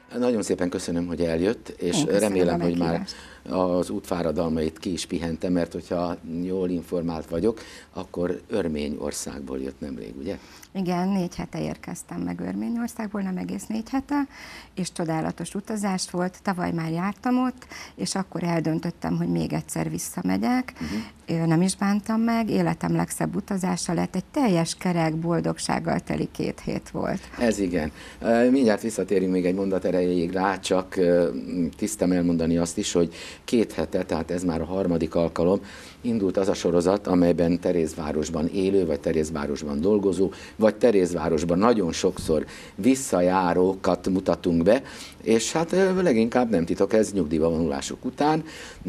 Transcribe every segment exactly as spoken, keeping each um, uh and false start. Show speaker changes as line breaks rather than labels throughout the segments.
Nagyon szépen köszönöm, hogy eljött, és
Én
remélem, hogy már az útfáradalmait ki is pihentem, mert hogyha jól informált vagyok, akkor Örményországból jött nemrég, ugye?
Igen, négy hete érkeztem meg Örményországból, nem egész négy hete, és csodálatos utazás volt. Tavaly már jártam ott, és akkor eldöntöttem, hogy még egyszer visszamegyek. Uh-huh. Nem is bántam meg, életem legszebb utazása lett, egy teljes kerek boldogsággal teli két hét volt.
Ez igen. Mindjárt visszatérünk még egy mondat erejéig rá, csak tisztem elmondani azt is, hogy két hete, tehát ez már a harmadik alkalom, indult az a sorozat, amelyben Terézvárosban élő, vagy Terézvárosban dolgozó, vagy Terézvárosban nagyon sokszor visszajárókat mutatunk be, és hát leginkább nem titok, ez nyugdíjba vonulásuk után,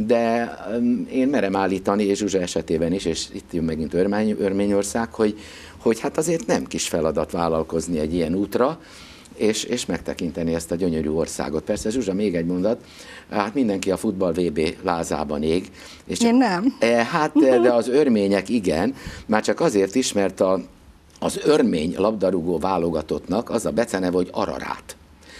de én merem állítani, és Zsuzsa esetében is, és itt jön megint Örmény, Örményország, hogy, hogy hát azért nem kis feladat vállalkozni egy ilyen útra, és, és megtekinteni ezt a gyönyörű országot. Persze, Zsuzsa, még egy mondat, hát mindenki a futball vé bé lázában ég. És csak,
én nem.
Hát, de az örmények igen, már csak azért is, mert a, az örmény labdarúgó válogatottnak az a beceneve, hogy Ararát.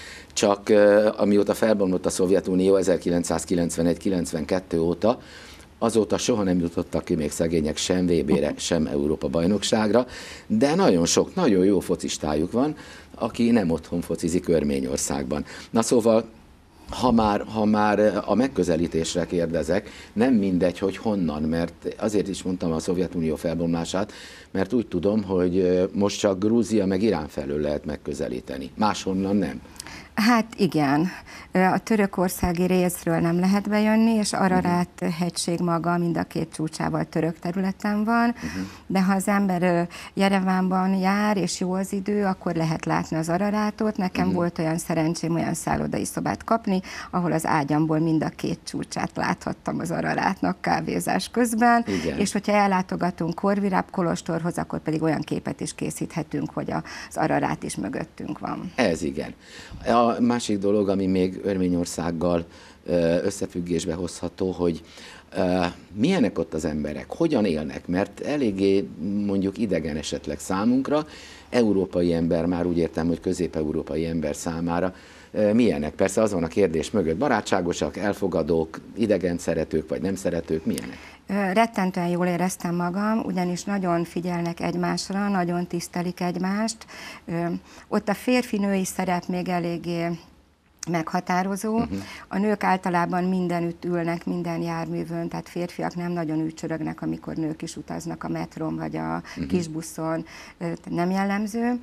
Csak amióta felbomlott a Szovjetunió ezerkilencszázkilencvenegy kilencvenkettő óta, azóta soha nem jutottak ki még szegények sem vé bére, sem Európa-bajnokságra, de nagyon sok, nagyon jó focistájuk van, aki nem otthon focizik Örményországban. Na szóval, ha már, ha már a megközelítésre kérdezek, nem mindegy, hogy honnan, mert azért is mondtam a Szovjetunió felbomlását, mert úgy tudom, hogy most csak Grúzia meg Irán felől lehet megközelíteni. Máshonnan nem.
Hát igen, a törökországi részről nem lehet bejönni, és Ararát uh-huh. hegység maga mind a két csúcsával török területen van, uh-huh. de ha az ember Jerevánban jár, és jó az idő, akkor lehet látni az Ararátot. Nekem uh-huh. volt olyan szerencsém olyan szállodai szobát kapni, ahol az ágyamból mind a két csúcsát láthattam az Ararátnak kávézás közben, igen. és hogyha ellátogatunk Korviráb kolostorhoz, akkor pedig olyan képet is készíthetünk, hogy az Ararát is mögöttünk van.
Ez igen. A másik dolog, ami még Örményországgal összefüggésbe hozható, hogy milyenek ott az emberek, hogyan élnek, mert eléggé mondjuk idegen esetleg számunkra, európai ember, már úgy értem, hogy közép-európai ember számára, milyenek? Persze az van a kérdés mögött, barátságosak, elfogadók, idegen szeretők, vagy nem szeretők, milyenek?
Rettentően jól éreztem magam, ugyanis nagyon figyelnek egymásra, nagyon tisztelik egymást. Ott a férfi-női szerep még eléggé meghatározó. Uh-huh. A nők általában mindenütt ülnek, minden járművön, tehát férfiak nem nagyon ücsörögnek, amikor nők is utaznak a metrón vagy a uh-huh. kisbuszon, nem jellemző.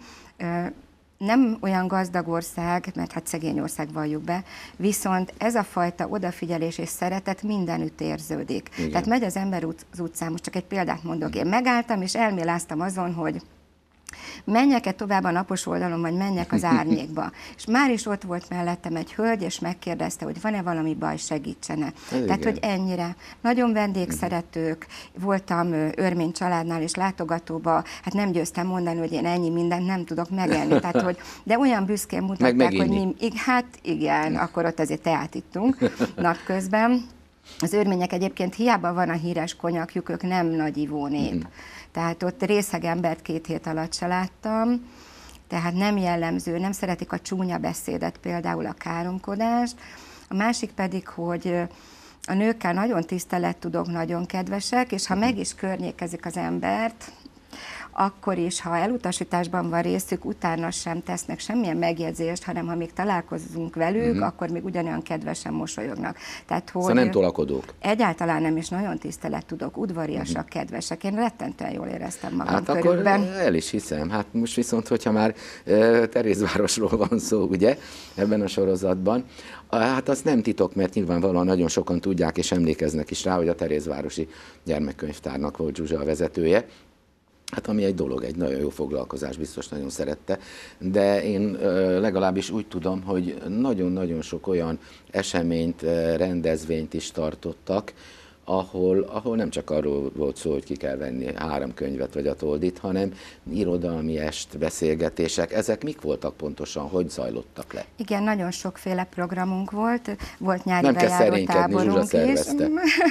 Nem olyan gazdag ország, mert hát szegény ország valljuk be, viszont ez a fajta odafigyelés és szeretet mindenütt érződik. Igen. Tehát megy az ember az utcán, most csak egy példát mondok, én megálltam és elméláztam azon, hogy menjek-e tovább a napos oldalon, vagy menjek az árnyékba. És már is ott volt mellettem egy hölgy, és megkérdezte, hogy van-e valami baj, segítsene. Ez Tehát, igen. hogy ennyire. Nagyon vendégszeretők, voltam örmény családnál és látogatóba, hát nem győztem mondani, hogy én ennyi mindent nem tudok megenni. Tehát, hogy, de olyan büszkén mutatták, hogy mi, hát igen, akkor ott azért teát ittunk napközben. Az örmények egyébként hiába van a híres konyakjuk, ők nem nagy ivó nép. Mm. Tehát ott részeg embert két hét alatt se láttam, tehát nem jellemző, nem szeretik a csúnya beszédet, például a káromkodást. A másik pedig, hogy a nőkkel nagyon tisztelettudók, nagyon kedvesek, és ha meg is környékezik az embert, akkor is, ha elutasításban van részük, utána sem tesznek semmilyen megjegyzést, hanem ha még találkozunk velük, uh-huh. akkor még ugyanolyan kedvesen mosolyognak. Tehát, hogy
szóval nem tolakodók?
Egyáltalán nem, és nagyon tisztelettudók, udvariasak, uh-huh. kedvesek. Én rettentően jól éreztem magam
hát
körülben.
Akkor el is hiszem. Hát most viszont, hogyha már e, Terézvárosról van szó, ugye, ebben a sorozatban, hát az nem titok, mert nyilvánvalóan nagyon sokan tudják és emlékeznek is rá, hogy a Terézvárosi Gyermekkönyvtárnak volt Zsuzsa a vezetője. Hát ami egy dolog, egy nagyon jó foglalkozás, biztos nagyon szerette, de én legalábbis úgy tudom, hogy nagyon-nagyon sok olyan eseményt, rendezvényt is tartottak, ahol, ahol nem csak arról volt szó, hogy ki kell venni három könyvet vagy a toldit, hanem irodalmi est, beszélgetések. Ezek mik voltak pontosan, hogy zajlottak le?
Igen, nagyon sokféle programunk volt, volt nyári bejáró táborunk is.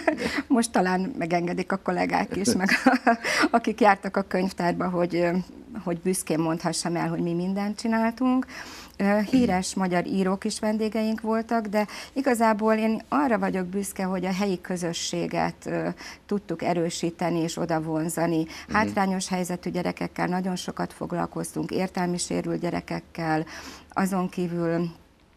Most talán megengedik a kollégák is, meg akik jártak a könyvtárba, hogy hogy büszkén mondhassam el, hogy mi mindent csináltunk. Híres magyar írók is vendégeink voltak, de igazából én arra vagyok büszke, hogy a helyi közösséget tudtuk erősíteni és oda vonzani. Hátrányos helyzetű gyerekekkel nagyon sokat foglalkoztunk, értelmi sérült gyerekekkel, azon kívül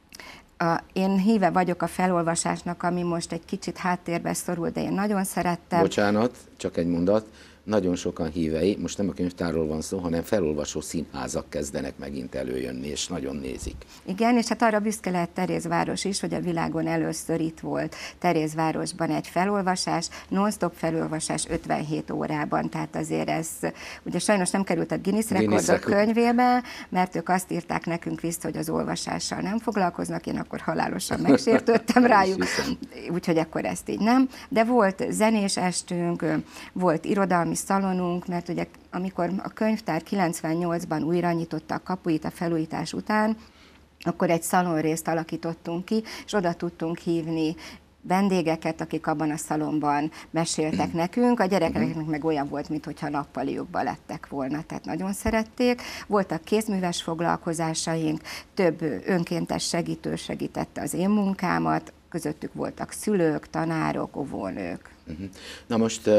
A, én híve vagyok a felolvasásnak, ami most egy kicsit háttérbe szorul, de én nagyon szerettem.
Bocsánat, csak egy mondat. Nagyon sokan hívei, most nem a könyvtárról van szó, hanem felolvasó színházak kezdenek megint előjönni, és nagyon nézik.
Igen, és hát arra büszke lehet Terézváros is, hogy a világon először itt volt Terézvárosban egy felolvasás, non-stop felolvasás ötvenhét órában, tehát azért ez, ugye sajnos nem került a Guinness rekordok könyvébe, mert ők azt írták nekünk vissza, hogy az olvasással nem foglalkoznak, én akkor halálosan megsértődtem rájuk, úgyhogy akkor ezt így nem. De volt zenés estünk, volt irodalmi szalonunk, mert ugye amikor a könyvtár kilencvennyolcban újra nyitotta a kapuit a felújítás után, akkor egy szalonrészt alakítottunk ki, és oda tudtunk hívni vendégeket, akik abban a szalonban meséltek nekünk. A gyerekeknek meg olyan volt, mintha nappaliukba lettek volna, tehát nagyon szerették. Voltak kézműves foglalkozásaink, több önkéntes segítő segítette az én munkámat, közöttük voltak szülők, tanárok, óvónők.
Na most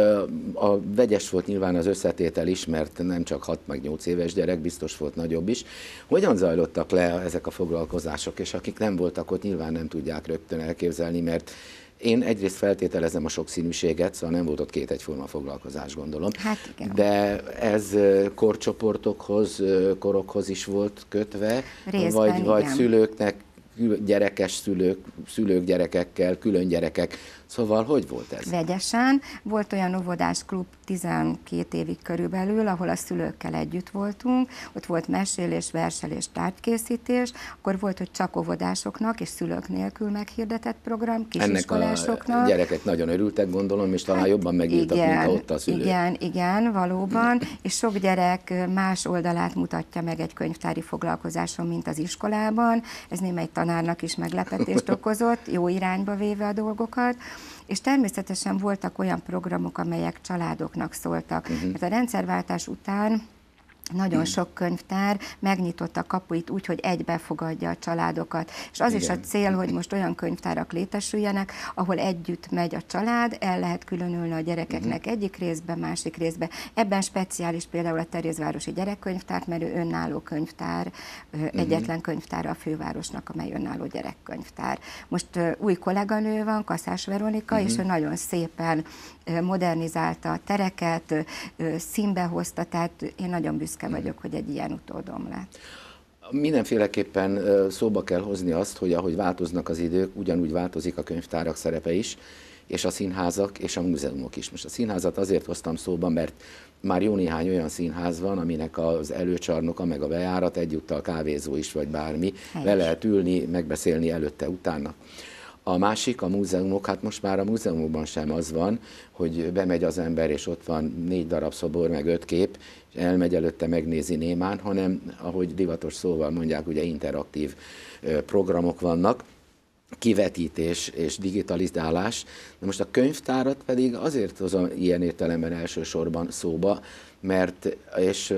a vegyes volt nyilván az összetétel is, mert nem csak hat meg nyolc éves gyerek, biztos volt nagyobb is. Hogyan zajlottak le ezek a foglalkozások, és akik nem voltak ott, nyilván nem tudják rögtön elképzelni, mert én egyrészt feltételezem a sokszínűséget, szóval nem volt ott két egyforma foglalkozás, gondolom.
Hát igen.
De ez korcsoportokhoz, korokhoz is volt kötve,
Részben,
vagy, vagy
igen.
szülőknek, gyerekes szülők, szülők gyerekekkel, külön gyerekek. Szóval hogy volt ez?
Vegyesen. Volt olyan óvodás klub tizenkét évig körülbelül, ahol a szülőkkel együtt voltunk. Ott volt mesélés, verselés, tárgykészítés. Akkor volt, hogy csak óvodásoknak és szülők nélkül meghirdetett program, kisiskolásoknak.
Ennek a gyerekek nagyon örültek, gondolom, és talán hát jobban megírtak, mint a ott a szülők.
Igen, igen, valóban. És sok gyerek más oldalát mutatja meg egy könyvtári foglalkozáson, mint az iskolában. Ez némely tanárnak is meglepetést okozott, jó irányba véve a dolgokat. És természetesen voltak olyan programok, amelyek családoknak szóltak. Uh-huh. Mert a rendszerváltás után nagyon sok könyvtár megnyitotta a kapuit úgy, hogy egybe fogadja a családokat. És az Igen. is a cél, hogy most olyan könyvtárak létesüljenek, ahol együtt megy a család, el lehet különülni a gyerekeknek uh-huh. egyik részbe, másik részbe. Ebben speciális például a Terézvárosi Gyerekkönyvtár, mert ő önálló könyvtár, uh-huh. egyetlen könyvtár a fővárosnak, amely önálló gyerekkönyvtár. Most uh, új kolléganő van, Kaszás Veronika, uh-huh. és ő nagyon szépen uh, modernizálta a tereket, uh, színbe hozta, tehát én nagyon büszke vagyok, hogy egy ilyen utódom lett.
Mindenféleképpen szóba kell hozni azt, hogy ahogy változnak az idők, ugyanúgy változik a könyvtárak szerepe is, és a színházak és a múzeumok is. Most a színházat azért hoztam szóba, mert már jó néhány olyan színház van, aminek az előcsarnoka, meg a bejárat egyúttal kávézó is, vagy bármi. Helyes. Le lehet ülni, megbeszélni előtte, utána. A másik, a múzeumok, hát most már a múzeumokban sem az van, hogy bemegy az ember, és ott van négy darab szobor, meg öt kép, és elmegy előtte, megnézi némán, hanem, ahogy divatos szóval mondják, ugye interaktív programok vannak, kivetítés és digitalizálás. De most a könyvtárat pedig azért hozom ilyen értelemben elsősorban szóba, mert és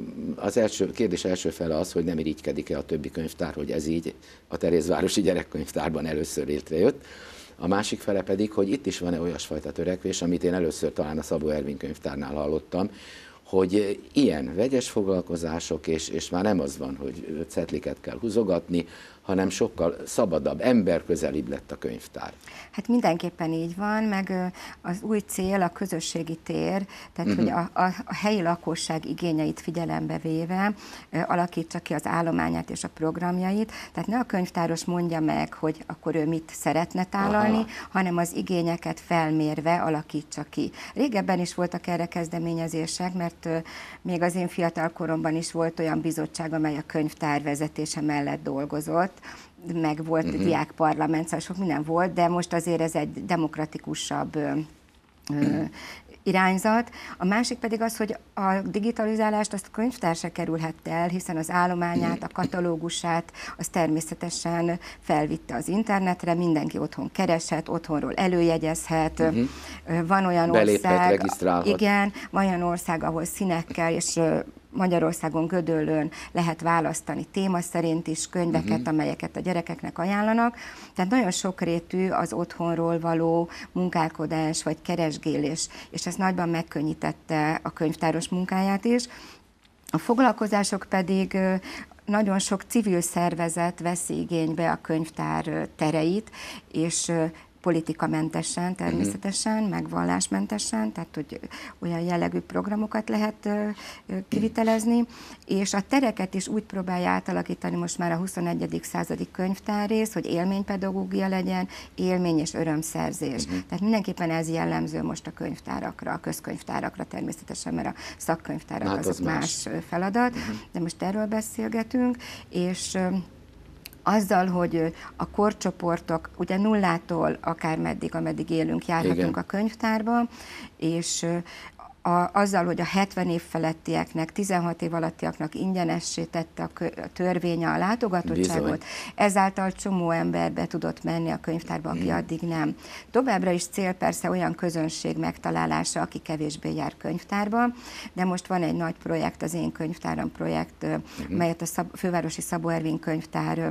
az első, kérdés első fele az, hogy nem irigykedik-e a többi könyvtár, hogy ez így a Terézvárosi Gyerekkönyvtárban először létrejött. A másik fele pedig, hogy itt is van-e olyasfajta törekvés, amit én először talán a Szabó Ervin könyvtárnál hallottam, hogy ilyen vegyes foglalkozások, és, és már nem az van, hogy cetliket kell húzogatni, hanem sokkal szabadabb, emberközelibb lett a könyvtár.
Hát mindenképpen így van, meg az új cél a közösségi tér, tehát uh-huh. hogy a, a, a helyi lakosság igényeit figyelembe véve alakítsa ki az állományát és a programjait, tehát ne a könyvtáros mondja meg, hogy akkor ő mit szeretne tálalni, Aha. hanem az igényeket felmérve alakítsa ki. Régebben is voltak erre kezdeményezések, mert még az én fiatal koromban is volt olyan bizottság, amely a könyvtár vezetése mellett dolgozott, meg volt uh-huh. diákparlament, szóval sok minden volt, de most azért ez egy demokratikusabb ö, ö, irányzat. A másik pedig az, hogy a digitalizálást azt a könyvtár se kerülhette el, hiszen az állományát, a katalógusát, az természetesen felvitte az internetre, mindenki otthon kereshet, otthonról előjegyezhet. Uh-huh. Van olyan
Beléphet,
ország,
regisztrálhat.
Igen, van olyan ország, ahol színekkel és Magyarországon Gödöllőn lehet választani téma szerint is könyveket, uh-huh. amelyeket a gyerekeknek ajánlanak. Tehát nagyon sokrétű az otthonról való munkálkodás vagy keresgélés, és ez nagyban megkönnyítette a könyvtáros munkáját is. A foglalkozások pedig nagyon sok civil szervezet veszi igénybe a könyvtár tereit, és politikamentesen természetesen, mm. meg vallásmentesen, tehát hogy olyan jellegű programokat lehet kivitelezni, és a tereket is úgy próbálja átalakítani most már a huszonegyedik századi könyvtárrész, hogy élménypedagógia legyen, élmény és örömszerzés. Mm. Tehát mindenképpen ez jellemző most a könyvtárakra, a közkönyvtárakra természetesen, mert a szakkönyvtárak hát azok az más. más feladat, mm. de most erről beszélgetünk, és azzal, hogy a korcsoportok, ugye nullától akár meddig, ameddig élünk, járhatunk Igen. a könyvtárba, és a, azzal, hogy a hetven év felettieknek, tizenhat év alattiaknak ingyenessé tette a, kö, a törvény a látogatottságot, Bizony. ezáltal csomó ember be tudott menni a könyvtárba, aki mm. addig nem. Továbbra is cél persze olyan közönség megtalálása, aki kevésbé jár könyvtárba, de most van egy nagy projekt, az Én Könyvtáram projekt, mm. melyet a Szab- Fővárosi Szabó Ervin Könyvtár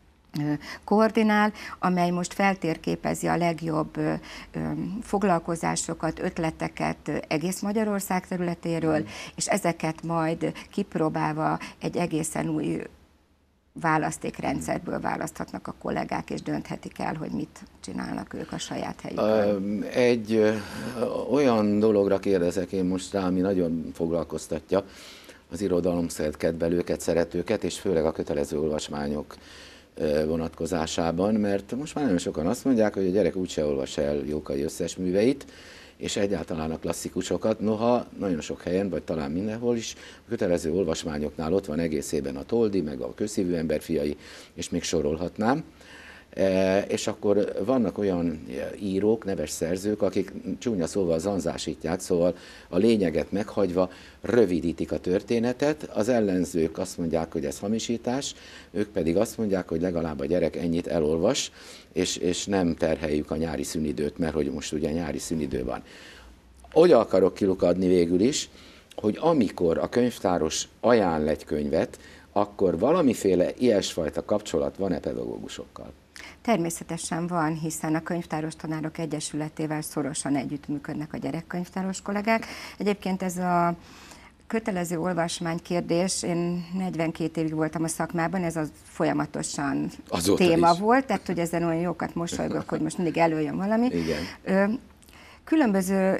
koordinál, amely most feltérképezi a legjobb ö, ö, foglalkozásokat, ötleteket egész Magyarország területéről, mm. és ezeket majd kipróbálva egy egészen új választékrendszerből választhatnak a kollégák, és dönthetik el, hogy mit csinálnak ők a saját helyükön.
Egy ö, olyan dologra kérdezek én most rá, ami nagyon foglalkoztatja az irodalomkedvelőket, szeretőket, és főleg a kötelező olvasmányok vonatkozásában, mert most már nagyon sokan azt mondják, hogy a gyerek úgyse olvas el Jókai összes műveit, és egyáltalán a klasszikusokat, noha nagyon sok helyen, vagy talán mindenhol is, a kötelező olvasmányoknál ott van egészében a Toldi, meg a Közszívű ember fiai, és még sorolhatnám. E, és akkor vannak olyan írók, neves szerzők, akik csúnya szóval zanzásítják, szóval a lényeget meghagyva rövidítik a történetet, az ellenzők azt mondják, hogy ez hamisítás, ők pedig azt mondják, hogy legalább a gyerek ennyit elolvas, és, és nem terheljük a nyári szünidőt, mert hogy most ugye nyári szünidő van. Úgy akarok kilukadni végül is, hogy amikor a könyvtáros ajánl egy könyvet, akkor valamiféle ilyesfajta kapcsolat van-e pedagógusokkal?
Természetesen van, hiszen a Könyvtáros Tanárok Egyesületével szorosan együttműködnek a gyerekkönyvtáros kollégák. Egyébként ez a kötelező olvasmány kérdés, én negyvenkét évig voltam a szakmában, ez az folyamatosan Azóta téma is. volt, tehát hogy ezen olyan jókat mosolygok, hogy most mindig előjön valami. Igen. Különböző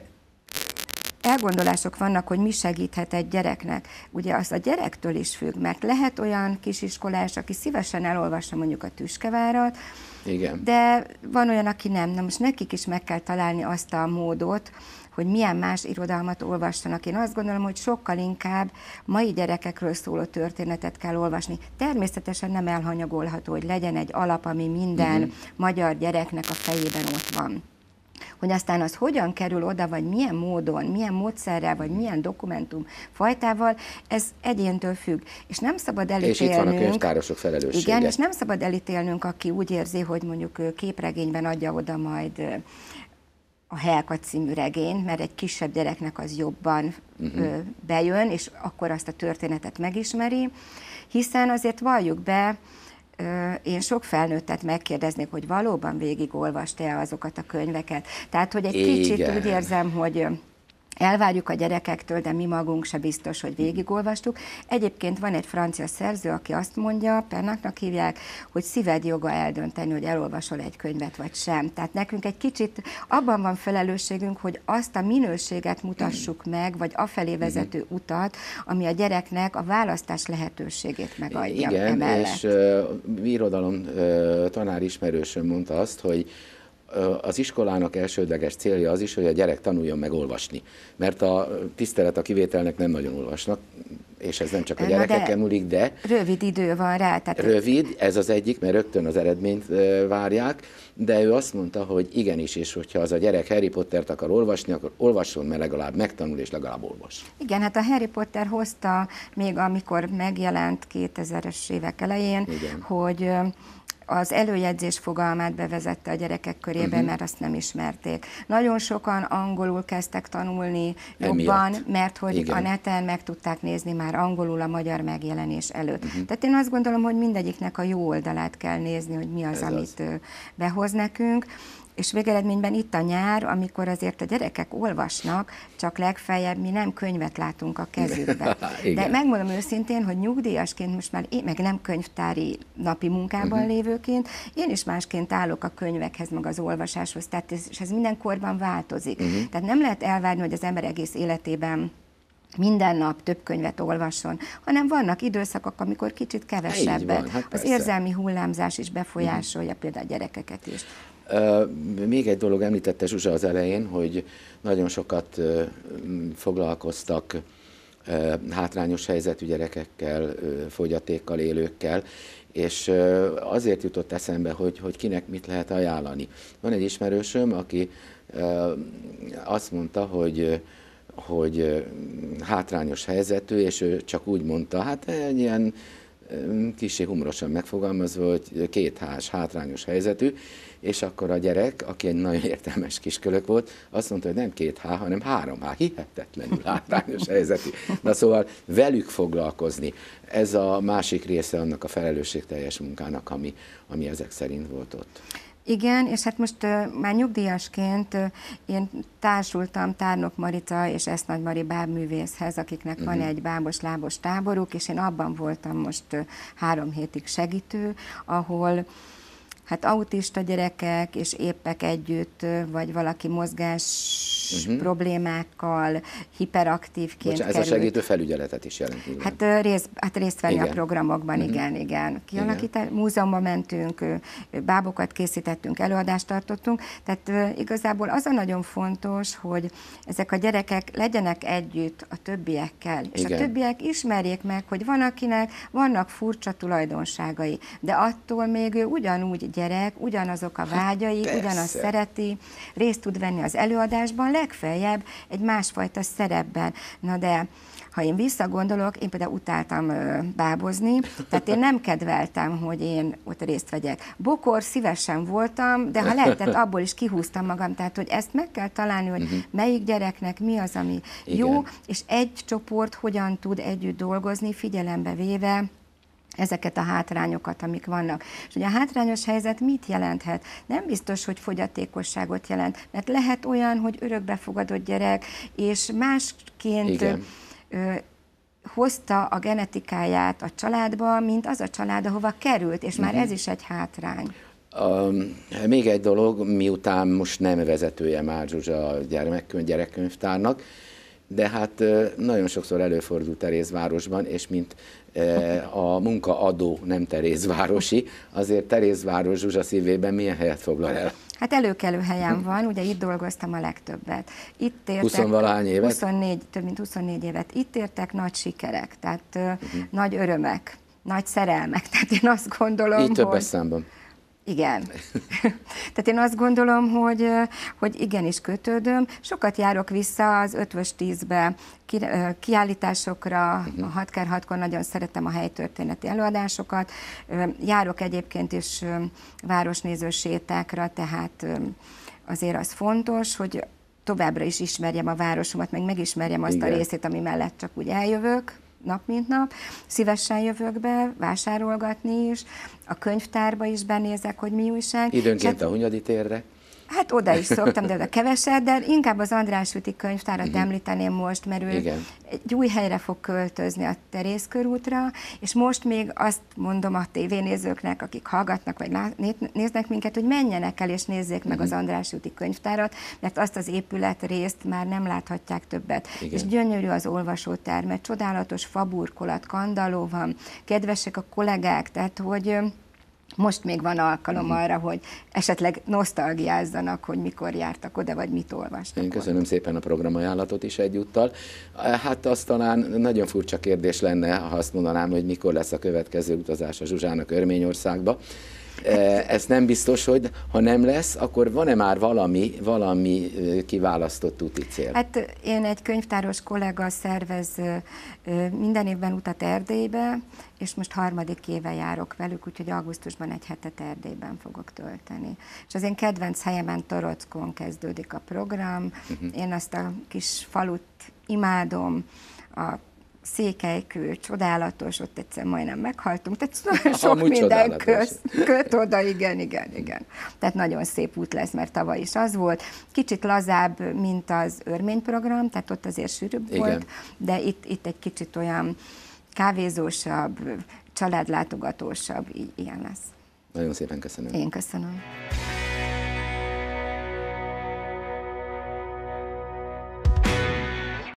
elgondolások vannak, hogy mi segíthet egy gyereknek. Ugye az a gyerektől is függ, mert lehet olyan kisiskolás, aki szívesen elolvassa mondjuk a Tüskevárat, Igen. de van olyan, aki nem. Na most nekik is meg kell találni azt a módot, hogy milyen más irodalmat olvassanak. Én azt gondolom, hogy sokkal inkább mai gyerekekről szóló történetet kell olvasni. Természetesen nem elhanyagolható, hogy legyen egy alap, ami minden mm-hmm. magyar gyereknek a fejében ott van. Hogy aztán az hogyan kerül oda, vagy milyen módon, milyen módszerrel, vagy milyen dokumentum fajtával, ez egyéntől függ. És nem szabad elítélnünk... És itt van a könyvtárosok felelőssége. Igen, és nem szabad elítélnünk, aki úgy érzi, hogy mondjuk képregényben adja oda majd a Helka című regényt, mert egy kisebb gyereknek az jobban uh-huh. bejön, és akkor azt a történetet megismeri, hiszen azért valljuk be, én sok felnőttet megkérdeznék, hogy valóban végigolvast-e azokat a könyveket. Tehát, hogy egy Igen. kicsit úgy érzem, hogy elvárjuk a gyerekektől, de mi magunk se biztos, hogy végigolvastuk. Egyébként van egy francia szerző, aki azt mondja, Pernaknak hívják, hogy szíved joga eldönteni, hogy elolvasol egy könyvet, vagy sem. Tehát nekünk egy kicsit abban van felelősségünk, hogy azt a minőséget mutassuk meg, vagy afelé vezető utat, ami a gyereknek a választás lehetőségét megadja.
Igen,
emellett.
És uh, irodalom uh, tanár ismerősöm mondta azt, hogy az iskolának elsődleges célja az is, hogy a gyerek tanuljon meg olvasni. Mert a tisztelet a kivételnek nem nagyon olvasnak, és ez nem csak a gyerekeken múlik, de...
Rövid idő van rá. Tehát
rövid, ez az egyik, mert rögtön az eredményt várják, de ő azt mondta, hogy igenis, és hogyha az a gyerek Harry Pottert akar olvasni, akkor olvasson, mert legalább megtanul, és legalább olvas.
Igen, hát a Harry Potter hozta még amikor megjelent kétezres évek elején, igen, hogy az előjegyzés fogalmát bevezette a gyerekek körébe, uh-huh. mert azt nem ismerték. Nagyon sokan angolul kezdtek tanulni jobban, emiatt, mert hogy igen, a neten meg tudták nézni már angolul a magyar megjelenés előtt. Uh-huh. Tehát én azt gondolom, hogy mindegyiknek a jó oldalát kell nézni, hogy mi az, Ez amit az. behoz nekünk. És végeredményben itt a nyár, amikor azért a gyerekek olvasnak, csak legfeljebb mi nem könyvet látunk a kezükbe. De megmondom őszintén, hogy nyugdíjasként most már én, meg nem könyvtári napi munkában uh-huh. lévőként, én is másként állok a könyvekhez, meg az olvasáshoz, tehát ez, és ez minden korban változik. Uh-huh. Tehát nem lehet elvárni, hogy az ember egész életében minden nap több könyvet olvasson, hanem vannak időszakok, amikor kicsit kevesebbet. Hát az érzelmi hullámzás is befolyásolja uh-huh. például a gyerekeket is.
Uh, még egy dolog említette Zsuzsa az elején, hogy nagyon sokat uh, foglalkoztak uh, hátrányos helyzetű gyerekekkel, uh, fogyatékkal élőkkel, és uh, azért jutott eszembe, hogy, hogy kinek mit lehet ajánlani. Van egy ismerősöm, aki uh, azt mondta, hogy, hogy hátrányos helyzetű, és ő csak úgy mondta, hát egy ilyen kicsi humorosan megfogalmazva, hogy kéthás, hátrányos helyzetű, és akkor a gyerek, aki egy nagyon értelmes kiskölök volt, azt mondta, hogy nem két há, hanem három há, hihetetlenül hátrányos helyzetű. Na szóval velük foglalkozni, ez a másik része annak a felelősségteljes munkának, ami, ami ezek szerint volt ott.
Igen, és hát most uh, már nyugdíjasként uh, én társultam Tárnok Marica és Esznagy Mari bábművészhez, akiknek uh-huh. van egy bábos-lábos táboruk, és én abban voltam most uh, három hétig segítő, ahol hát autista gyerekek és éppek együtt, vagy valaki mozgás uh-huh. problémákkal, hiperaktívként
Bocsán,
került.
Ez a segítő felügyeletet is jelent.
Hát, rész, hát részt venni
igen.
a programokban, uh-huh. igen, igen. Kialakítás, múzeumba mentünk, bábokat készítettünk, előadást tartottunk, tehát igazából az a nagyon fontos, hogy ezek a gyerekek legyenek együtt a többiekkel, és igen. a többiek ismerjék meg, hogy van akinek vannak furcsa tulajdonságai, de attól még ő ugyanúgy gyerek, ugyanazok a vágyai, hát ugyanazt szereti, részt tud venni az előadásban, legfeljebb egy másfajta szerepben. Na de, ha én visszagondolok, én például utáltam ö, bábozni, tehát én nem kedveltem, hogy én ott részt vegyek. Bokor szívesen voltam, de ha lehetett, abból is kihúztam magam, tehát hogy ezt meg kell találni, hogy uh-huh. melyik gyereknek mi az, ami igen. jó, és egy csoport hogyan tud együtt dolgozni, figyelembe véve ezeket a hátrányokat, amik vannak. És ugye a hátrányos helyzet mit jelenthet? Nem biztos, hogy fogyatékosságot jelent, mert lehet olyan, hogy örökbefogadott gyerek, és másként ö, hozta a genetikáját a családba, mint az a család, ahova került, és már uh-huh. ez is egy hátrány.
Um, még egy dolog, miután most nem vezetője már Zsuzsa a gyermekkönyv, gyerekkönyvtárnak, de hát nagyon sokszor előfordul Terézvárosban, és mint a munkaadó nem Terézvárosi, azért Terézváros Zsuzsa szívében milyen helyet foglal el? Hát
előkelő helyen van, ugye itt dolgoztam a legtöbbet. Itt értek
huszonvalahány évet?
huszonnégy, több mint huszonnégy évet. Itt értek nagy sikerek, tehát uh-huh. nagy örömek, nagy szerelmek. Tehát én azt gondolom,
így többes
hogy...
számban.
Igen. Tehát én azt gondolom, hogy, hogy igenis kötődöm. Sokat járok vissza az ötvös tízbe ki, kiállításokra, uh-huh. a hat kör hatkor nagyon szeretem a helytörténeti előadásokat. Járok egyébként is városnéző sétákra, tehát azért az fontos, hogy továbbra is ismerjem a városomat, meg megismerjem azt igen. a részét, ami mellett csak úgy eljövök nap mint nap. Szívesen jövök be, vásárolgatni is, a könyvtárba is benézek, hogy mi újság.
Időnként hát, a Hunyadi térre?
Hát oda is szoktam, de oda keveset, de inkább az András úti könyvtárat uh-huh. említeném most, mert ő igen. egy új helyre fog költözni, a Teréz körútra, és most még azt mondom a tévénézőknek, akik hallgatnak, vagy néznek minket, hogy menjenek el és nézzék uh-huh. meg az András úti könyvtárat, mert azt az épületrészt már nem láthatják többet. Igen. És gyönyörű az olvasóterme, csodálatos faburkolat, kandalló van, kedvesek a kollégák, tehát hogy... Most még van alkalom uh-huh. arra, hogy esetleg nosztalgiázzanak, hogy mikor jártak oda, vagy mit olvastak.
Én köszönöm szépen a programajánlatot is egyúttal. Hát az talán nagyon furcsa kérdés lenne, ha azt mondanám, hogy mikor lesz a következő utazás a Zsuzsának Örményországba. Ez nem biztos, hogy ha nem lesz, akkor van-e már valami, valami kiválasztott úti cél?
Hát én egy könyvtáros kollega szervez minden évben utat Erdélybe, és most harmadik éve járok velük, úgyhogy augusztusban egy hetet Erdélyben fogok tölteni. És az én kedvenc helyemen Torockon kezdődik a program. Uh-huh. Én azt a kis falut imádom, a Székelykő csodálatos, ott egyszer majdnem meghaltunk, tehát nagyon sok
Amúgy
minden köz, köt oda, igen, igen, igen. Tehát nagyon szép út lesz, mert tavaly is az volt. Kicsit lazább, mint az örmény program, tehát ott azért sűrűbb igen. volt, de itt, itt egy kicsit olyan kávézósabb, családlátogatósabb, ilyen lesz.
Nagyon szépen köszönöm.
Én köszönöm.